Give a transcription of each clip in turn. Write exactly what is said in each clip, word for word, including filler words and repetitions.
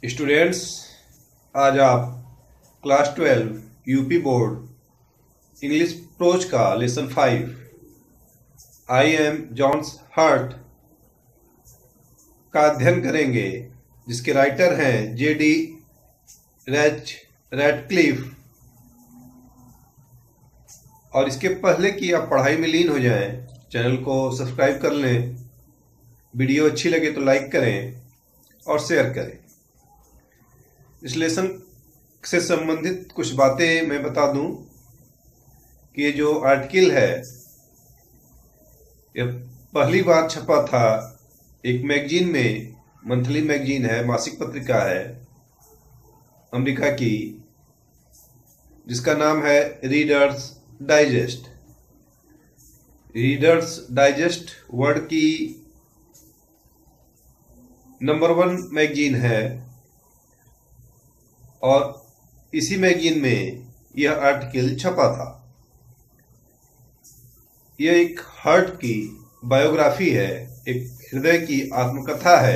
Students, आज आप class twelve UP board English prose का lesson five I am John's heart का अध्ययन करेंगे, जिसके राइटर हैं जे डी रैच रैटक्लिफ। और इसके पहले कि आप पढ़ाई में लीन हो जाएं, चैनल को सब्सक्राइब कर लें। वीडियो अच्छी लगे तो लाइक करें और शेयर करें। इस लेसन से संबंधित कुछ बातें मैं बता दूं कि ये जो आर्टिकल है, यह पहली बार छपा था एक मैगजीन में। मंथली मैगजीन है, मासिक पत्रिका है अमेरिका की, जिसका नाम है Reader's Digest. Reader's Digest world की नंबर वन मैगजीन है और इसी मैगजीन में यह आर्टिकल छपा था। यह एक हार्ट की बायोग्राफी है, एक हृदय की आत्मकथा है।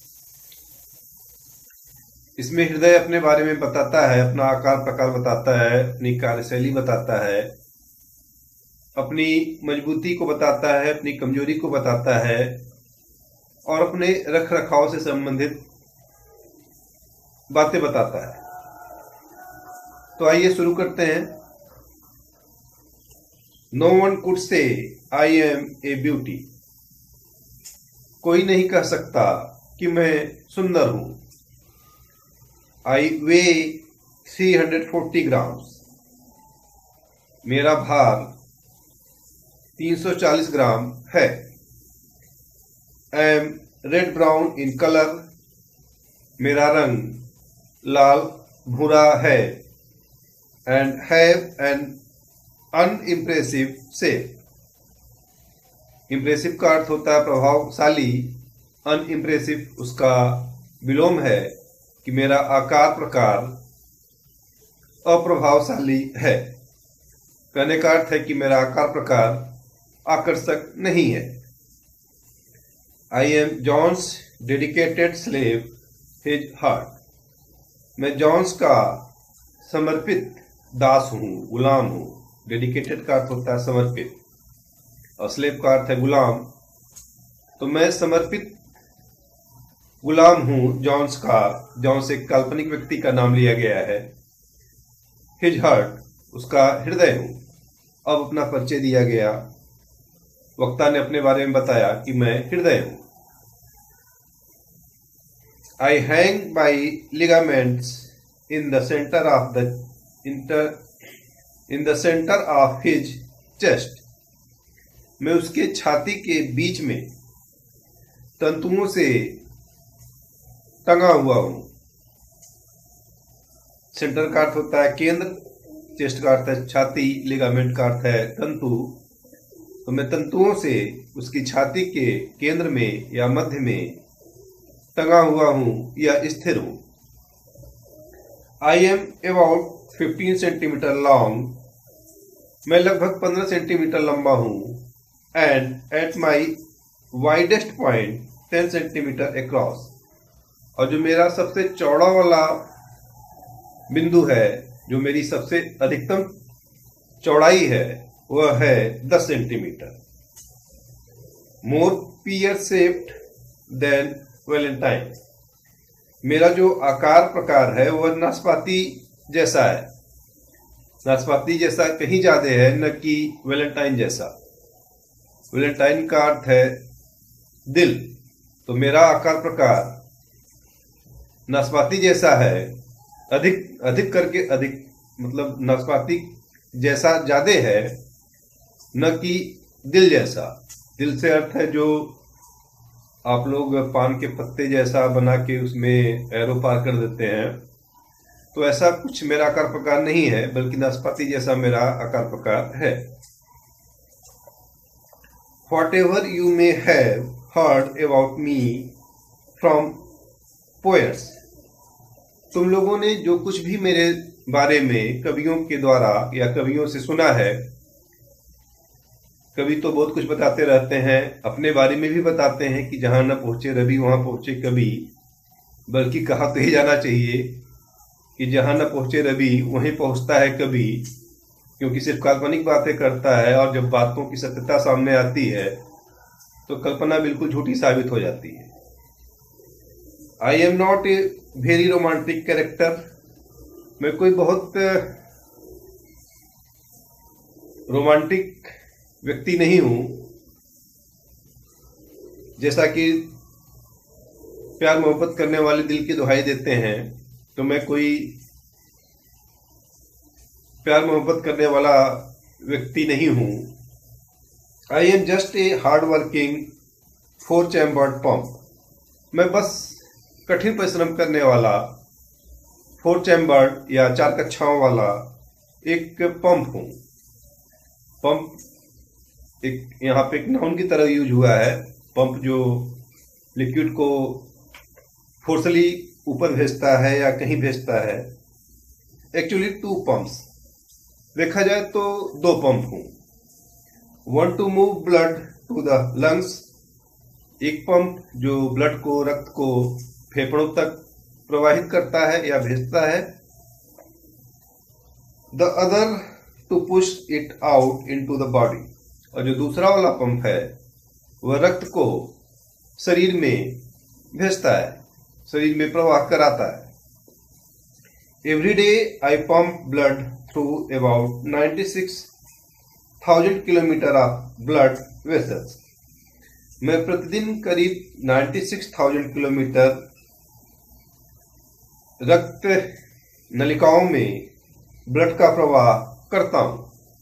इसमें हृदय अपने बारे में बताता है, अपना आकार प्रकार बताता है, अपनी कार्यशैली बताता है, अपनी मजबूती को बताता है, अपनी कमजोरी को बताता है और अपने रख रखाव से संबंधित बातें बताता है। तो आइए शुरू करते हैं। No one could say I M A beauty. कोई नहीं कह सकता कि मैं सुंदर हूं। I weigh three hundred forty grams. मेरा भार तीन सौ चालीस ग्राम है। I am red brown in colour. मेरा रंग लाल भूरा है। And have an unimpressive shape. Impressive का अर्थ होता है प्रभावशाली, अनइम्प्रेसिव उसका विलोम है कि मेरा आकार प्रकार अप्रभावशाली है। कहने का अर्थ है कि मेरा आकार प्रकार आकर्षक नहीं है। I am John's dedicated slave his heart. मैं जॉन्स का समर्पित दास हूं, गुलाम हूं। डेडिकेटेड का अर्थ होता है समर्पित और स्लेव का अर्थ है गुलाम। तो मैं समर्पित गुलाम हूं जॉन्स का। जॉन्स एक काल्पनिक व्यक्ति का नाम लिया गया है। हिज हार्ट, उसका हृदय हूं। अब अपना परिचय दिया गया। वक्ता ने अपने बारे में बताया कि मैं हृदय हूं। I hang by ligaments in the centre of the inter in the centre of his chest. मैं उसके छाती के बीच में तंतुओं से टंगा हुआ हूं। सेंटर का अर्थ होता है केंद्र, चेस्ट का अर्थ है छाती, लिगामेंट का अर्थ है तंतु। तो मैं तंतुओं से उसकी छाती के केंद्र में या मध्य में टंगा हुआ हूं या स्थिर हूं। I am about fifteen centimetre long. मैं लगभग पंद्रह सेंटीमीटर लंबा हूं। And at my widest point ten centimetre across. और जो मेरा सबसे चौड़ा वाला बिंदु है, जो मेरी सबसे अधिकतम चौड़ाई है, वह है दस centimetre. More pear shaped than Valentine. मेरा जो आकार प्रकार है वह नाशपाती जैसा है। नाशपाती जैसा कहीं ज्यादा है, न कि वैलेंटाइन जैसा। वैलेंटाइन का अर्थ है दिल। तो मेरा आकार प्रकार नाशपाती जैसा है, अधिक अधिक करके अधिक, मतलब नाशपाती जैसा ज्यादा है, न कि दिल जैसा। दिल से अर्थ है जो आप लोग पान के पत्ते जैसा बना के उसमें एरो पार कर देते हैं। तो ऐसा कुछ मेरा आकार प्रकार नहीं है, बल्कि नाशपाती जैसा मेरा आकार प्रकार है। Whatever you may have heard about me from poets. तुम लोगों ने जो कुछ भी मेरे बारे में कवियों के द्वारा या कवियों से सुना है। कवि तो बहुत कुछ बताते रहते हैं, अपने बारे में भी बताते हैं कि जहां न पहुंचे रवि वहां पहुंचे कवि। बल्कि कहा तो ये जाना चाहिए कि जहां न पहुंचे रवि वहीं पहुंचता है कभी, क्योंकि सिर्फ काल्पनिक बातें करता है और जब बातों की सत्यता सामने आती है तो कल्पना बिल्कुल झूठी साबित हो जाती है। I am not a very romantic character, मैं कोई बहुत रोमांटिक व्यक्ति नहीं हूं। जैसा कि प्यार मोहब्बत करने वाले दिल की दुहाई देते हैं, तो मैं कोई प्यार मोहब्बत करने वाला व्यक्ति नहीं हूं। I am just a hard working four chambered pump, मैं बस कठिन परिश्रम करने वाला फोर चैम्बर्ड या चार कक्षाओं वाला एक पंप हूं। पंप एक यहाँ पे एक नाउन की तरह यूज हुआ है। पंप जो लिक्विड को फोर्सली ऊपर भेजता है या कहीं भेजता है। एक्चुअली टू पंप्स, देखा जाए तो दो पंप हूं। One to move blood to the lungs, एक पंप जो ब्लड को, रक्त को फेफड़ों तक प्रवाहित करता है या भेजता है। The other to push it out into the body, और जो दूसरा वाला पंप है वह रक्त को शरीर में भेजता है, शरीर में प्रवाह कराता है। Every day I pump blood through about ninety six thousand kilometre of blood vessels, मैं प्रतिदिन करीब नाइन्टी सिक्स थाउजेंड किलोमीटर रक्त नलिकाओं में ब्लड का प्रवाह करता हूं।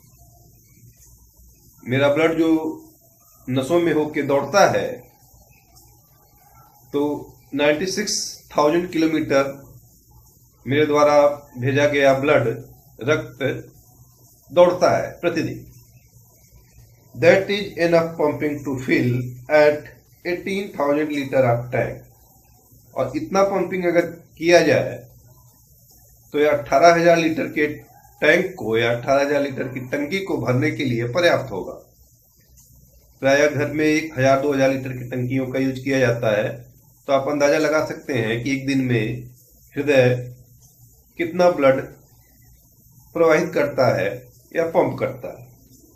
मेरा ब्लड जो नसों में होकर दौड़ता है, तो नाइन्टी सिक्स थाउजेंड किलोमीटर मेरे द्वारा भेजा गया ब्लड, रक्त दौड़ता है प्रतिदिन। That is enough pumping to fill eight eighteen thousand litre of tank, और इतना पंपिंग अगर किया जाए तो यह अठारह हजार लीटर के टैंक को या अठारह हजार लीटर की टंकी को भरने के लिए पर्याप्त होगा। प्रायः घर में एक हजार दो हजार लीटर की टंकियों का यूज किया जाता है, तो आप अंदाजा लगा सकते हैं कि एक दिन में हृदय कितना ब्लड प्रवाहित करता है या पंप करता है।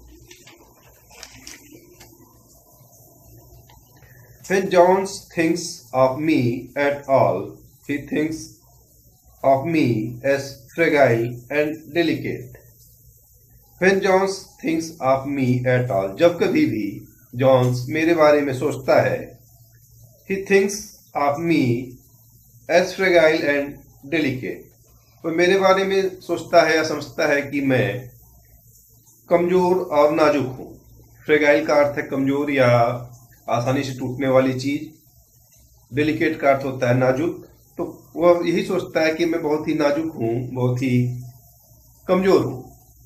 When John thinks of me at all, he thinks of me as fragile and delicate. When John thinks of me at all, जब कभी भी जॉन मेरे बारे में सोचता है, he thinks of me as fragile and delicate, वो मेरे बारे में सोचता है या समझता है कि मैं कमजोर और नाजुक हूँ। फ्रेगाइल का अर्थ है कमजोर या आसानी से टूटने वाली चीज। डेलिकेट का अर्थ होता है नाजुक। तो वह यही सोचता है कि मैं बहुत ही नाजुक हूं, बहुत ही कमजोर हूं।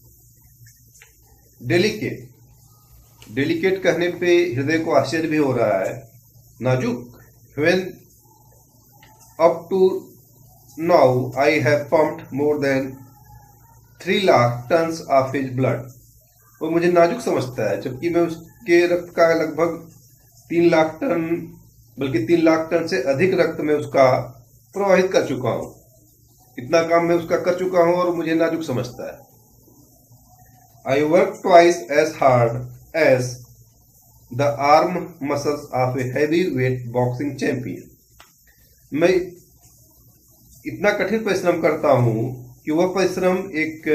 डेलिकेट डेलिकेट कहने पे हृदय को आश्चर्य भी हो रहा है। नाजुक, when up to now I have pumped more than three lakh tons of his blood, वो मुझे नाजुक समझता है, जबकि मैं उसके रक्त का लगभग तीन लाख टन बल्कि तीन लाख टन से अधिक रक्त में उसका प्रवाहित कर चुका हूं। इतना काम मैं उसका कर चुका हूं और मुझे नाजुक समझता है। I work twice as hard as the arm muscles of a heavyweight boxing champion, मैं इतना कठिन परिश्रम करता हूं कि वह परिश्रम एक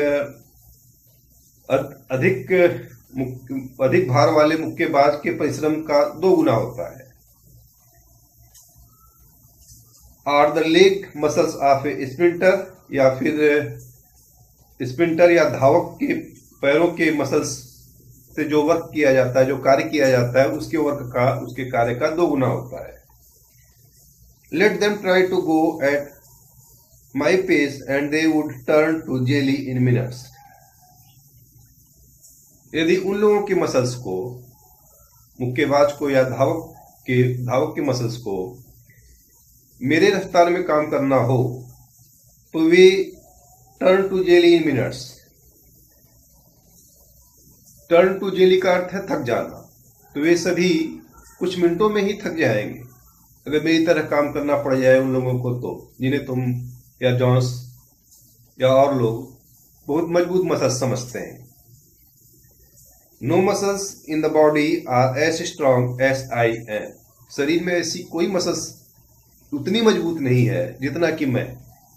अधिक अधिक भार वाले मुक्केबाज के परिश्रम का दो गुना होता है। Or the leg muscles of a sprinter, या फिर स्प्रिंटर या धावक के पैरों के मसल्स से जो वर्क किया जाता है, जो कार्य किया जाता है, उसके वर्क का उसके कार्य का दो गुना होता है। Let them try to go at my pace and they would turn to jelly in minutes, यदि उन लोगों के मसल्स को, मुक्केबाज को या धावक के धावक के मसल्स को मेरे रफ्तार में काम करना हो, तो वे turn to jelly in minutes. Turn to jelly का अर्थ है थक जाना, तो वे सभी कुछ मिनटों में ही थक जाएंगे। अगर मेरी तरह काम करना पड़ जाए उन लोगों को, तो जिन्हें तुम या जॉन्स या और लोग बहुत मजबूत मसल्स समझते हैं। No muscles in the body are as strong as I am. शरीर में ऐसी कोई मसल्स उतनी मजबूत नहीं है जितना कि मैं।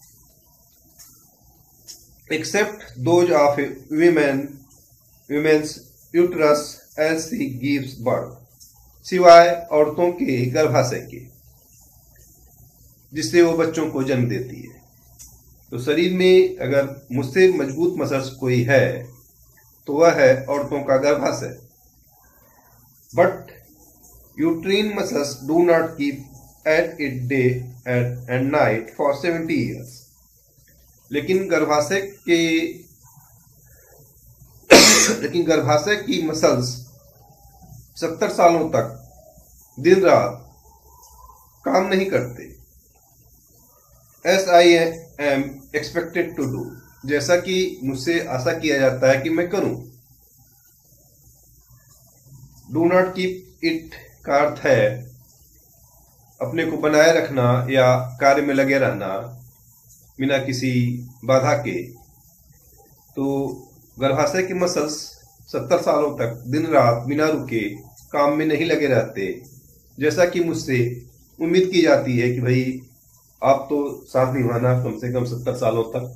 Except those of women women's uterus as she gives birth. सिवाय औरतों के गर्भाशय के जिससे वो बच्चों को जन्म देती है। तो शरीर में अगर मुझसे मजबूत मसल्स कोई है तो वह है औरतों का गर्भाशय। But uterine muscles do not keep at it day and night for seventy years. लेकिन गर्भाशय के लेकिन गर्भाशय की मसल्स सत्तर सालों तक दिन रात काम नहीं करते। As I am expected to do, जैसा कि मुझसे आशा किया जाता है कि मैं करूं। डू नॉट कीप इट का अर्थ है अपने को बनाए रखना या कार्य में लगे रहना बिना किसी बाधा के। तो गर्भाशय की मसल्स सत्तर सालों तक दिन रात बिना रुके काम में नहीं लगे रहते, जैसा कि मुझसे उम्मीद की जाती है कि भाई आप तो साथ निभाना कम से कम सत्तर सालों तक।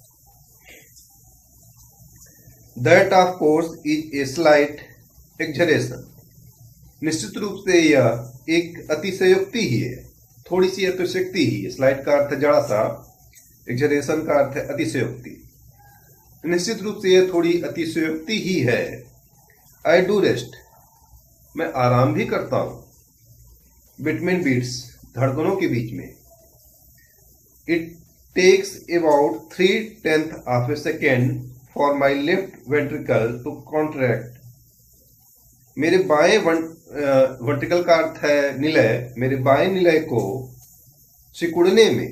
That of course is a slight exaggeration. निश्चित रूप से यह एक अतिशयोक्ति ही है, थोड़ी सी अतिशयोक्ति ही है। स्लाइट का अर्थ है जड़ा सा, एक्सजरेशन का अर्थ है अतिशयोक्ति। निश्चित रूप से यह थोड़ी अतिशयोक्ति ही है। आई डू रेस्ट, मैं आराम भी करता हूं। बिटवीन बीट्स, धड़कनों के बीच में। It takes about three tenth of a second for my left ventricle to contract. मेरे बाएं वेंट्रिकल का अर्थ है निलय, मेरे बाएं निलय को सिकुड़ने में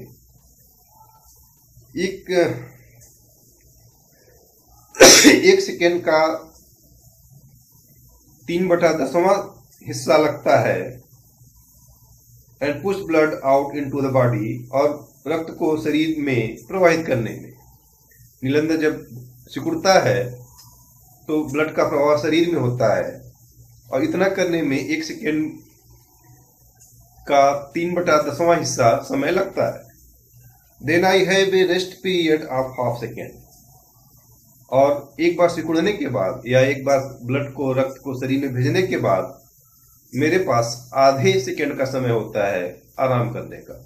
एक एक सेकेंड का तीन बटा दसवां हिस्सा लगता है। And push blood out into the body, और रक्त को शरीर में प्रवाहित करने में। नीलंदर जब सिकुड़ता है तो ब्लड का प्रवाह शरीर में होता है, और इतना करने में एक सेकेंड का तीन बटा दसवां हिस्सा समय लगता है। Then I have a rest period of half second. और एक बार सिकुड़ने के बाद या एक बार ब्लड को रक्त को शरीर में भेजने के बाद मेरे पास आधे सेकेंड का समय होता है आराम करने का।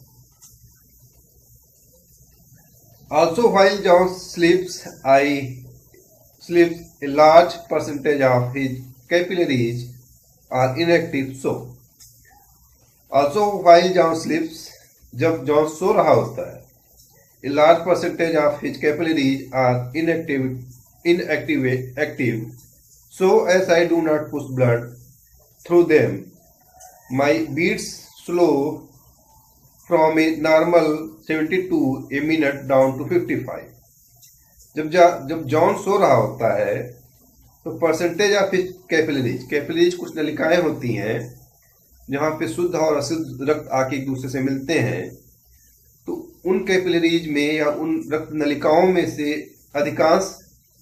Also while John sleeps I sleeps a large percentage of his capillaries are inactive. So also while John sleeps, जब जॉन सो रहा होता है, a large percentage of his capillaries are inactive inactive active so as I do not push blood through them, my beats slow from a normal seventy-two a minute down to fifty-five। जब जा जब John सो रहा होता है तो percentage of his capillaries, capillaries कुछ नलिकाएं होती हैं जहां पे शुद्ध और अशुद्ध रक्त आके एक दूसरे से मिलते हैं। तो उन कैपिलरीज में या उन रक्त नलिकाओं में से अधिकांश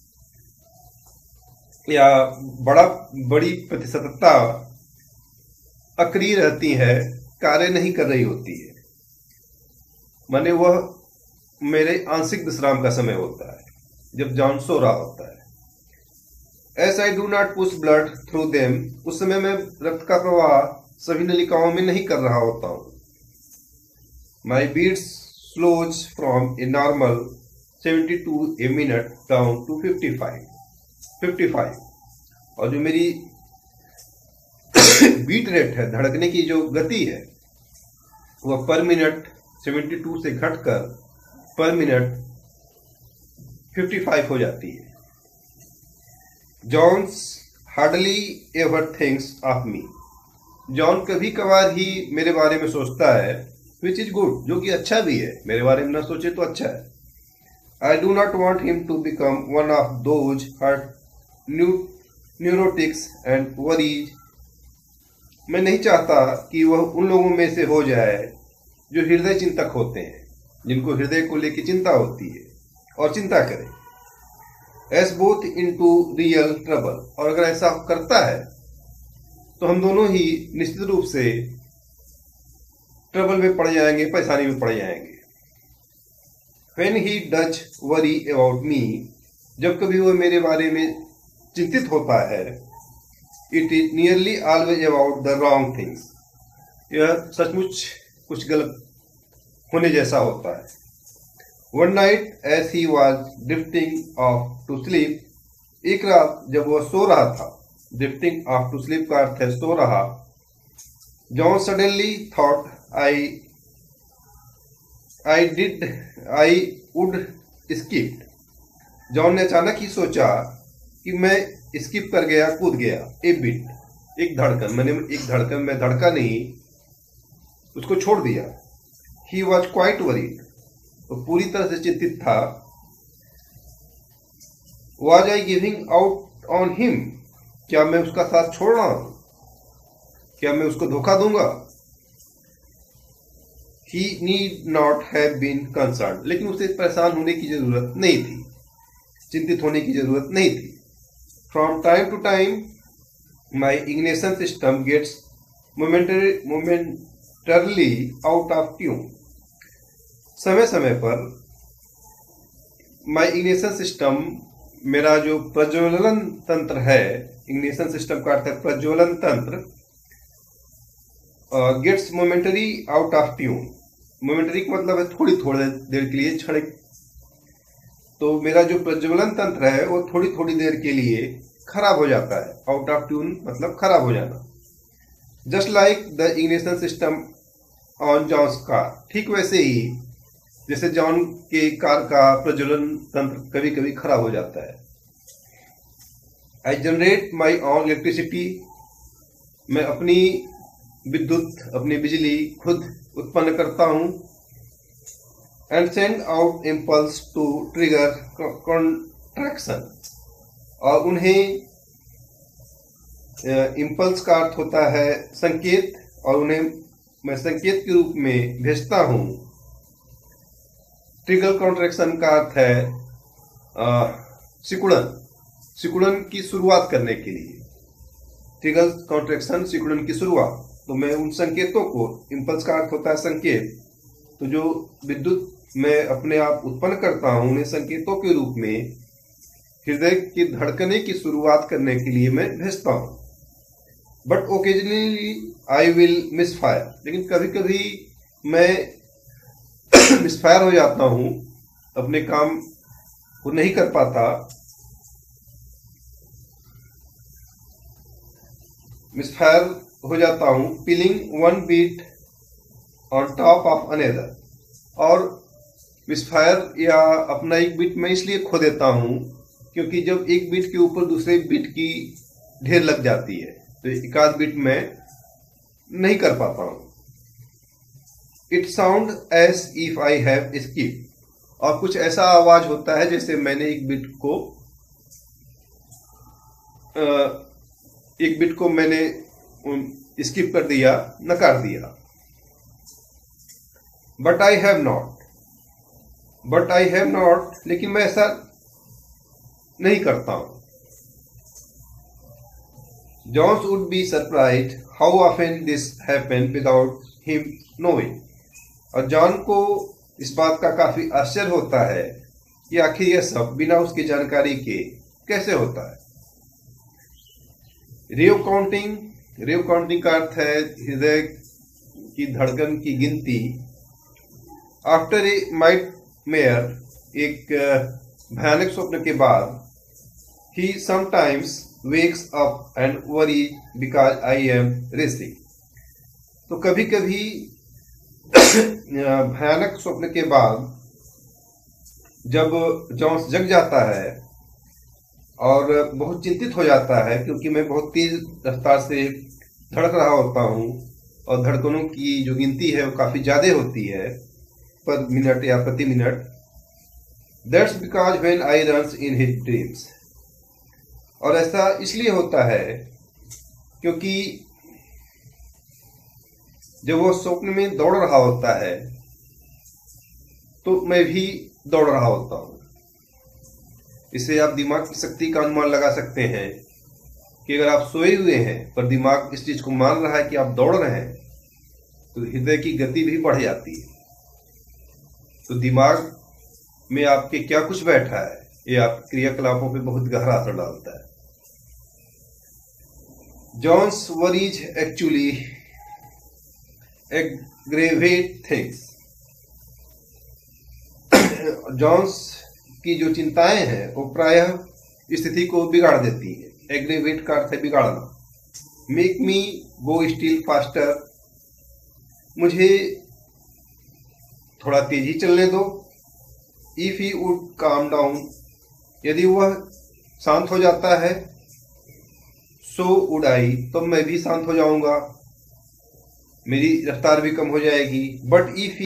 या बड़ा बड़ी प्रतिशतता अक्रिय रहती है, कार्य नहीं कर रही होती है। माने वह मेरे आंशिक विश्राम का समय होता है जब जॉन सो रहा होता है। As I do not push blood through them, उस समय मैं रक्त का प्रवाह सभी नलिकाओं में नहीं कर रहा होता हूं। My beats slows from a normal seventy two a minute down to fifty five. और जो मेरी बीट रेट है, धड़कने की जो गति है, वह पर मिनट बहत्तर से घटकर पर मिनट पचपन हो जाती है। John's hardly ever thinks of me, John कभी कभार ही मेरे बारे में सोचता है, विच इज गुड, जो कि अच्छा भी है। मेरे बारे में ना सोचे तो अच्छा है। I do not want him to become one of those heart neurotics and worries मैं नहीं चाहता कि वह उन लोगों में से हो जाए जो हृदय चिंतक होते हैं, जिनको हृदय को लेकर चिंता होती है और चिंता करे। As both into real trouble, और अगर ऐसा करता है तो हम दोनों ही निश्चित रूप से ट्रबल में पड़ जाएंगे, परेशानी में पड़ जाएंगे। When he does worry about me, जब कभी वो मेरे बारे में चिंतित होता है, it is nearly always about the wrong things, यह सचमुच कुछ गलत होने जैसा होता है। One night as he was drifting off to sleep, एक रात जब वह सो रहा था, drifting off to sleep का अर्थ है सो रहा, John suddenly thought I I did I would skip. John ने अचानक ही सोचा कि मैं स्किप कर गया, कूद गया। ए बिट, एक धड़कन, मैंने एक धड़कन में धड़का नहीं, उसको छोड़ दिया। He was quite worried, तो पूरी तरह से चिंतित था। Was I giving out on him, क्या मैं उसका साथ छोड़ रहा हूं, क्या मैं उसको धोखा दूंगा। He need not have been concerned, लेकिन उसे परेशान होने की जरूरत नहीं थी, चिंतित होने की जरूरत नहीं थी। From time to time, my ignition system gets momentary, momentarily out of tune. समय समय पर my ignition system, मेरा जो प्रज्वलन तंत्र है, ignition system का अर्थ है प्रज्वलन तंत्र, gets momentary out of tune. Momentary का मतलब है थोड़ी थोड़ी देर के लिए, क्षणिक। तो मेरा जो प्रज्वलन तंत्र है वो थोड़ी थोड़ी देर के लिए खराब हो जाता है। आउट ऑफ ट्यून मतलब खराब हो जाना। Just like the ignition system on John's car, ठीक वैसे ही जैसे जॉन के कार का प्रज्वलन तंत्र कभी कभी खराब हो जाता है। I generate my own electricity, मैं अपनी विद्युत, अपनी बिजली खुद उत्पन्न करता हूं। And send out impulse to trigger contraction, और उन्हें, इम्पल्स का अर्थ होता है संकेत, और उन्हें मैं संकेत के रूप में भेजता हूं। ट्रिगर कॉन्ट्रैक्शन का अर्थ है सिकुड़न, सिकुड़न की शुरुआत करने के लिए। ट्रिगर कॉन्ट्रैक्शन, सिकुड़न की शुरुआत। तो मैं उन संकेतों को, इम्पल्स का अर्थ होता है संकेत, तो जो विद्युत मैं अपने आप उत्पन्न करता हूं, उन्हें संकेतों के रूप में हृदय की धड़कने की शुरुआत करने के लिए मैं भेजता हूं। But occasionally I will misfire, लेकिन कभी कभी मैं मिसफायर हो जाता हूं, अपने काम को नहीं कर पाता। मिसफायर हो जाता हूं, piling one beat on top of another, और मिसफायर या अपना एक बीट मैं इसलिए खो देता हूं क्योंकि जब एक बीट के ऊपर दूसरे बीट की ढेर लग जाती है तो एक आध बीट मैं नहीं कर पाता हूं। It sound as if I have skip, और कुछ ऐसा आवाज होता है जैसे मैंने एक बीट को एक बीट को मैंने स्किप कर दिया, नकार दिया। But I have not, but I have not, लेकिन मैं ऐसा नहीं करता हूं। John's would be surprised how often this happen without him knowing, और जॉन को इस बात का काफी आश्चर्य होता है कि आखिर यह सब बिना उसकी जानकारी के कैसे होता है। रेव काउंटिंग, रेव काउंटिंग का अर्थ है हृदय की धड़कन की गिनती। आफ्टर ए नाइट मेयर, एक भयानक स्वप्न के बाद, he sometimes wakes up and worry because I am racing, तो कभी कभी भयानक स्वप्न के बाद जब जॉन्स जग जाता है और बहुत चिंतित हो जाता है क्योंकि मैं बहुत तेज रफ्तार से धड़क रहा होता हूं और धड़कनों की जो गिनती है वो काफी ज्यादा होती है पर मिनट या प्रति मिनट। That's because when I runs in his dreams, और ऐसा इसलिए होता है क्योंकि जब वो स्वप्न में दौड़ रहा होता है तो मैं भी दौड़ रहा होता हूं। इससे आप दिमाग की शक्ति का अनुमान लगा सकते हैं कि अगर आप सोए हुए हैं पर दिमाग इस चीज को मान रहा है कि आप दौड़ रहे हैं तो हृदय की गति भी बढ़ जाती है। तो दिमाग में आपके क्या कुछ बैठा है ये आपके क्रियाकलापों पे बहुत गहरा असर डालता है। John's worries actually aggravate things. John's की जो चिंताएं हैं वो प्रायः स्थिति को बिगाड़ देती है। एग्रेवेट का अर्थ है बिगाड़ना। Make me go still faster. मुझे थोड़ा तेजी चलने दो। If he would calm down. यदि वह शांत हो जाता है सो वुड आई, तो मैं भी शांत हो जाऊंगा, मेरी रफ्तार भी कम हो जाएगी। But if